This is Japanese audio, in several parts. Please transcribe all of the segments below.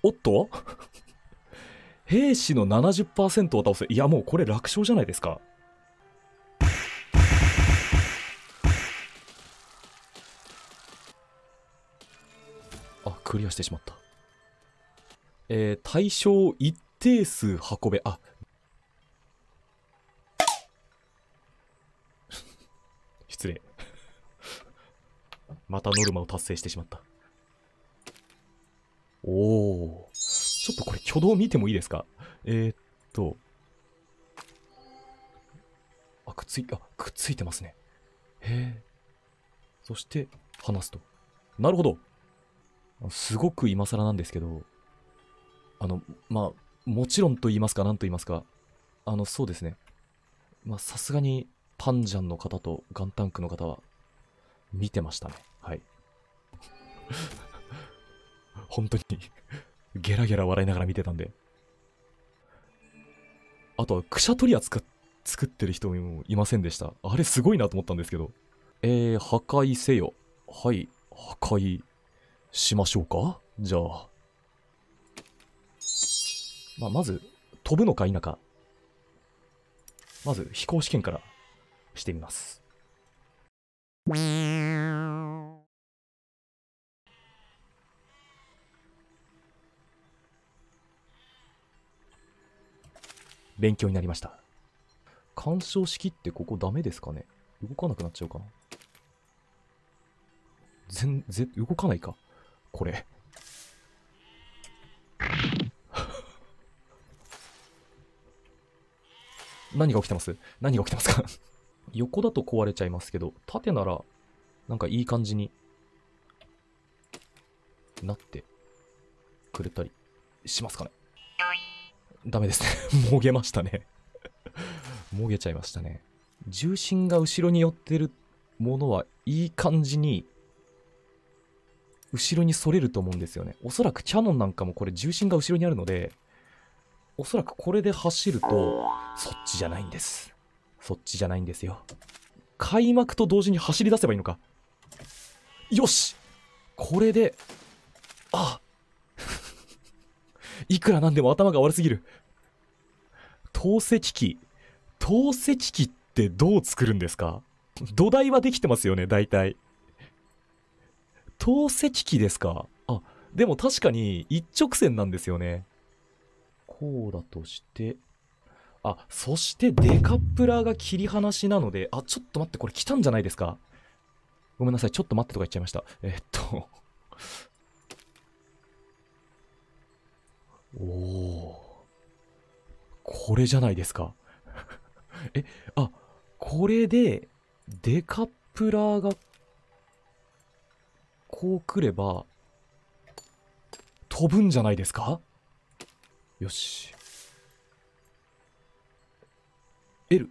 おっと兵士の 70% を倒せ。いやもうこれ楽勝じゃないですか。あ、クリアしてしまった。対象一定数運べ。あ、失礼。またノルマを達成してしまった。おお。ちょっとこれ挙動見てもいいですか？くっついてますね。へえ。そして、離すと。なるほど。すごく今更なんですけど、まあ、もちろんと言いますか、なんと言いますか、そうですね。まあ、さすがに、パンジャンの方とガンタンクの方は、見てましたね。はい。本当にゲラゲラ笑いながら見てたんで。あとは、クシャトリア作ってる人もいませんでした。あれすごいなと思ったんですけど。破壊せよ。はい、破壊しましょうか？じゃあ。まず、飛ぶのか否か。まず、飛行試験からしてみます。勉強になりました。干渉式ってここダメですかね？動かなくなっちゃうかな？動かないかこれ。何が起きてます？何が起きてますか？横だと壊れちゃいますけど、縦なら、なんかいい感じになってくれたりしますかね？ダメですね。もげましたね。もげちゃいましたね。重心が後ろに寄ってるものはいい感じに後ろに反れると思うんですよね。おそらくキャノンなんかもこれ重心が後ろにあるので、おそらくこれで走ると、そっちじゃないんです。そっちじゃないんですよ。開幕と同時に走り出せばいいのか。よし！これで、あいくらなんでも頭が悪すぎる。透析機。透析機ってどう作るんですか？土台はできてますよね、大体。透析機ですか？あ、でも確かに一直線なんですよね。こうだとして、あ、そしてデカップラーが切り離しなので、あ、ちょっと待って、これ来たんじゃないですか？ごめんなさい、ちょっと待ってとか言っちゃいました。おお、これじゃないですか。え、あ、これで、デカップラーが、こう来れば、飛ぶんじゃないですか？よし。L。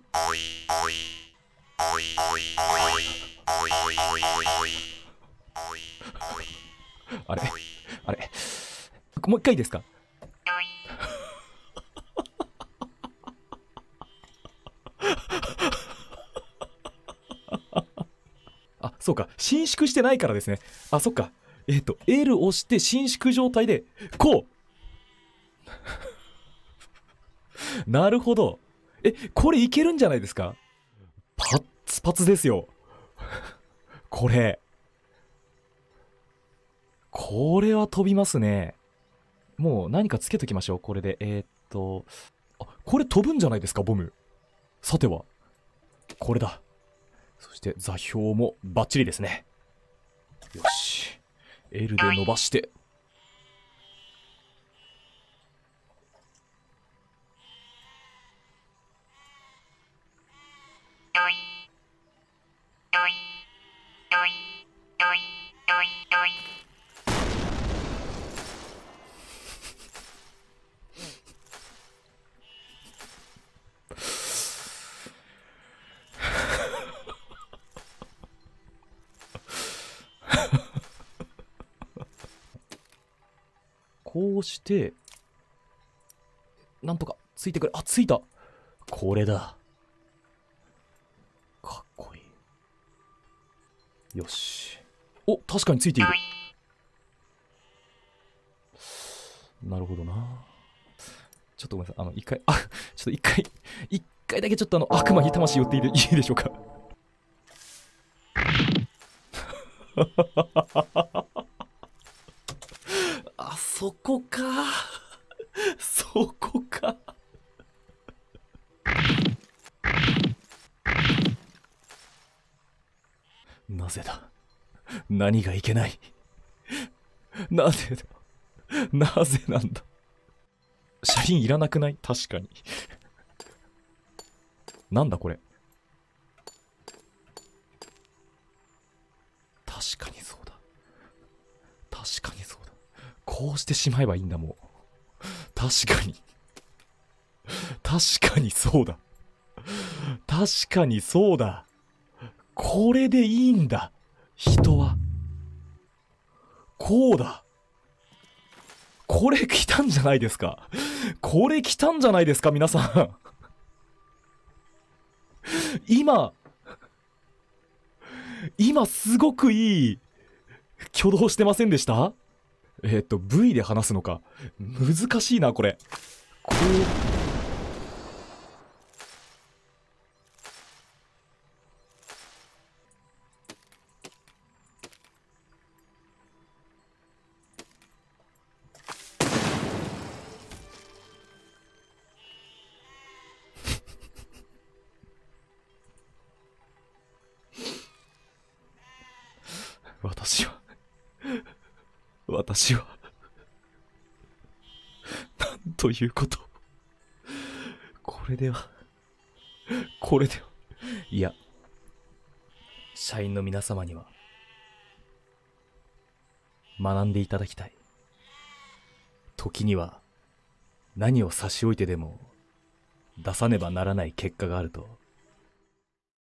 あれあれもう一回いいですか？あ、そうか。伸縮してないからですね。あ、そっか。L 押して伸縮状態で、こうなるほど。これいけるんじゃないですか？パッツパツですよ。これ。これは飛びますね。もう何かつけときましょう、これで。あ、これ飛ぶんじゃないですか、ボム。さては。これだ。そして座標もバッチリですね。よし。L で伸ばして。こうして、なんとかついてくる。あ、ついた。これだ。かっこいい。よし。お、確かについている。 なるほどな。ちょっとごめんなさい。ちょっと一回だけちょっと悪魔に魂寄っていいでしょうか。あそこか。そこか。なぜだ。何がいけない。なぜだ。なぜなんだ。車輪いらなくない？確かに。なんだこれ。確かにそうだ。確かにそうだ。こうしてしまえばいいんだ、もう。確かに。確かにそうだ。確かにそうだ。これでいいんだ。人は。こうだ。これ来たんじゃないですか。これ来たんじゃないですか、皆さん。今すごくいい挙動してませんでした？V で話すのか。難しいな、これ。こう。私は、なんということ。これでは、いや、社員の皆様には、学んでいただきたい。時には、何を差し置いてでも、出さねばならない結果があると、